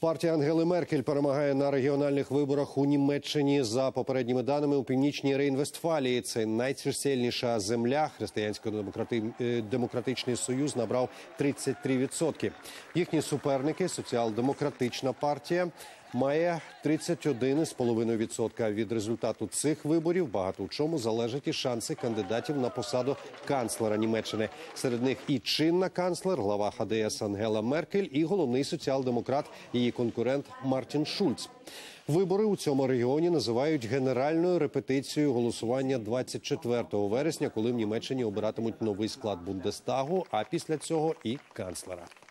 Партія Ангели Меркель перемагає на регіональних виборах у Німеччині. За попередніми даними, у північній Рейн-Вестфалії, це найчисельніша земля, Християнсько-демократичний союз набрав 33%. Їхні суперники, Соціал-демократична партія, має 31,5%. Від результату цих виборів багато в чому залежать і шанси кандидатів на посаду канцлера Німеччини. Серед них і чинна канцлер, глава ХДС Ангела Меркель, і головний соціал-демократ, її конкурент Мартін Шульц. Вибори у цьому регіоні називають генеральною репетицією голосування 24 вересня, коли в Німеччині обиратимуть новий склад Бундестагу, а після цього і канцлера.